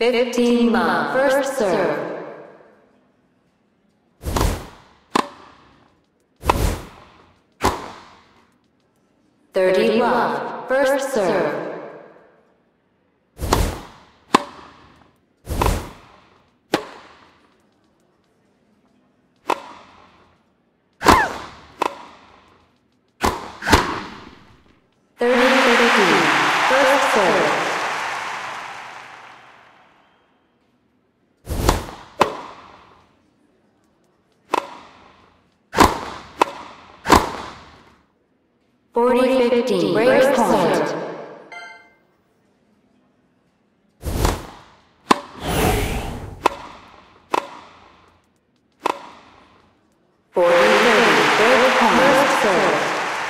15 love, first serve. 30 love, first serve. 30-32, first serve. 40-15, break point. 40-30, break point, first serve.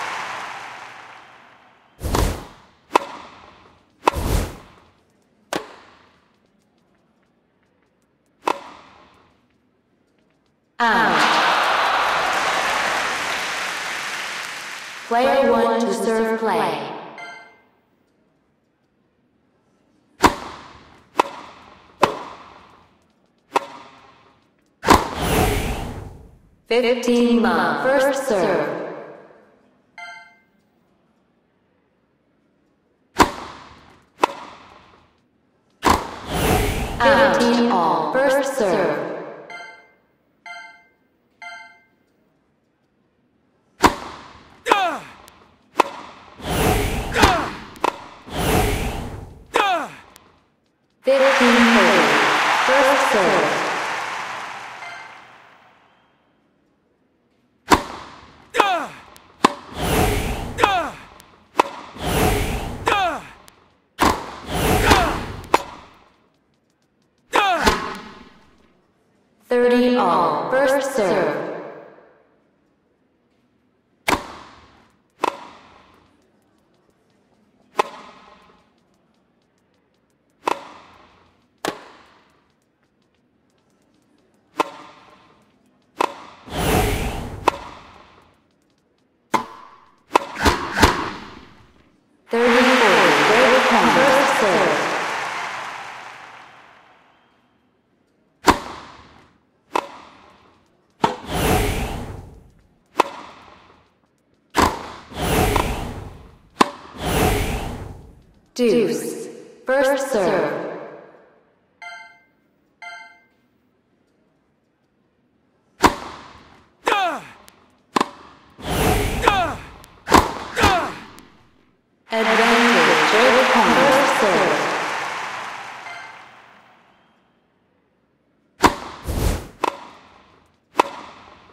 'Out. Player 1 to serve play. Fifteen love, first serve. 15 all, first serve. 15-30, first serve. 30 all, first serve. 30-40, break point, first serve. 2, first serve.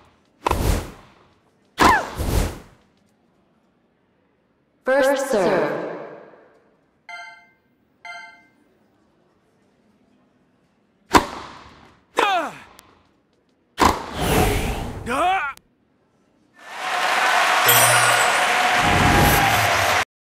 1st serve.